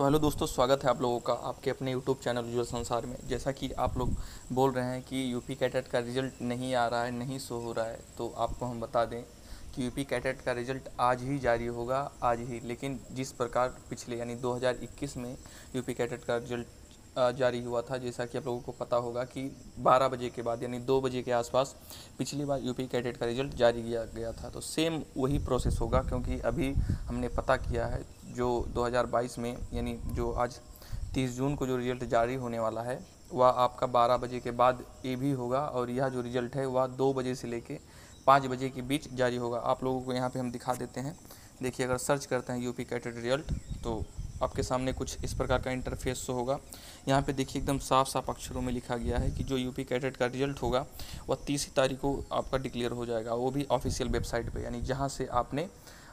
तो हेलो दोस्तों, स्वागत है आप लोगों का आपके अपने यूट्यूब चैनल उज्ज्वल संसार में। जैसा कि आप लोग बोल रहे हैं कि यूपी कैटेट का रिज़ल्ट नहीं आ रहा है, नहीं शो हो रहा है, तो आपको हम बता दें कि यूपी कैटेट का रिज़ल्ट आज ही जारी होगा, आज ही। लेकिन जिस प्रकार पिछले यानी 2021 में यूपी कैटेट का रिज़ल्ट जारी हुआ था, जैसा कि आप लोगों को पता होगा कि 12 बजे के बाद यानी 2 बजे के आसपास पिछली बार यूपी कैडेट का रिज़ल्ट जारी किया गया था। तो सेम वही प्रोसेस होगा, क्योंकि अभी हमने पता किया है जो 2022 में यानी जो आज 30 जून को जो रिज़ल्ट जारी होने वाला है वह आपका 12 बजे के बाद ये भी होगा, और यह जो रिज़ल्ट है वह 2 बजे से लेके 5 बजे के बीच जारी होगा। आप लोगों को यहाँ पे हम दिखा देते हैं। देखिए, अगर सर्च करते हैं यूपी कैटेट रिज़ल्ट तो आपके सामने कुछ इस प्रकार का इंटरफेस शो होगा। यहाँ पे देखिए एकदम साफ साफ अक्षरों में लिखा गया है कि जो यूपी कैडेट का रिज़ल्ट होगा वह 30 तारीख को आपका डिक्लेयर हो जाएगा, वो भी ऑफिशियल वेबसाइट पे, यानी जहाँ से आपने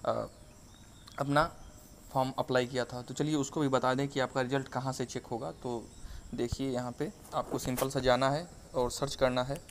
अपना फॉर्म अप्लाई किया था। तो चलिए उसको भी बता दें कि आपका रिज़ल्ट कहाँ से चेक होगा। तो देखिए, यहाँ पे आपको सिंपल सा जाना है और सर्च करना है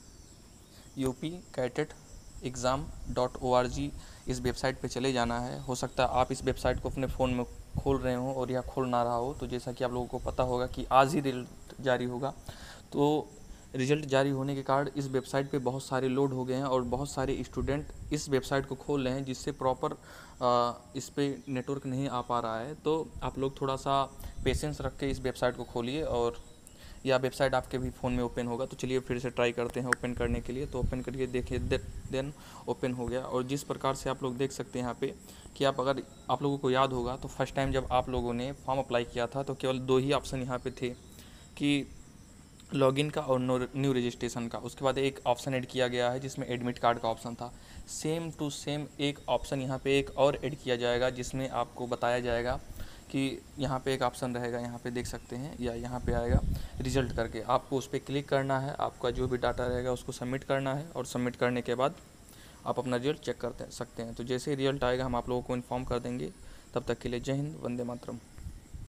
यूपी कैटेट exam.org। इस वेबसाइट पे चले जाना है। हो सकता है आप इस वेबसाइट को अपने फ़ोन में खोल रहे हो और यह खोल ना रहा हो। तो जैसा कि आप लोगों को पता होगा कि आज ही रिजल्ट जारी होगा, तो रिज़ल्ट जारी होने के कारण इस वेबसाइट पे बहुत सारे लोड हो गए हैं और बहुत सारे स्टूडेंट इस वेबसाइट को खोल रहे हैं, जिससे प्रॉपर इस पे नेटवर्क नहीं आ पा रहा है। तो आप लोग थोड़ा सा पेशेंस रख के इस वेबसाइट को खोलिए, और या वेबसाइट आपके भी फ़ोन में ओपन होगा। तो चलिए फिर से ट्राई करते हैं ओपन करने के लिए। तो ओपन करिए, देखिए देन ओपन हो गया। और जिस प्रकार से आप लोग देख सकते हैं यहाँ पे कि अगर आप लोगों को याद होगा तो फर्स्ट टाइम जब आप लोगों ने फॉर्म अप्लाई किया था तो केवल 2 ही ऑप्शन यहाँ पे थे कि लॉगिन का और न्यू रजिस्ट्रेशन का। उसके बाद एक ऑप्शन ऐड किया गया है जिसमें एडमिट कार्ड का ऑप्शन था। सेम टू सेम एक ऑप्शन यहाँ पे एक और ऐड किया जाएगा, जिसमें आपको बताया जाएगा कि यहाँ पे एक ऑप्शन रहेगा, यहाँ पे देख सकते हैं, या यहाँ पे आएगा रिज़ल्ट करके। आपको उस पर क्लिक करना है, आपका जो भी डाटा रहेगा उसको सबमिट करना है, और सबमिट करने के बाद आप अपना रिज़ल्ट चेक कर सकते हैं। तो जैसे ही रिज़ल्ट आएगा हम आप लोगों को इन्फॉर्म कर देंगे। तब तक के लिए जय हिंद, वंदे मातरम।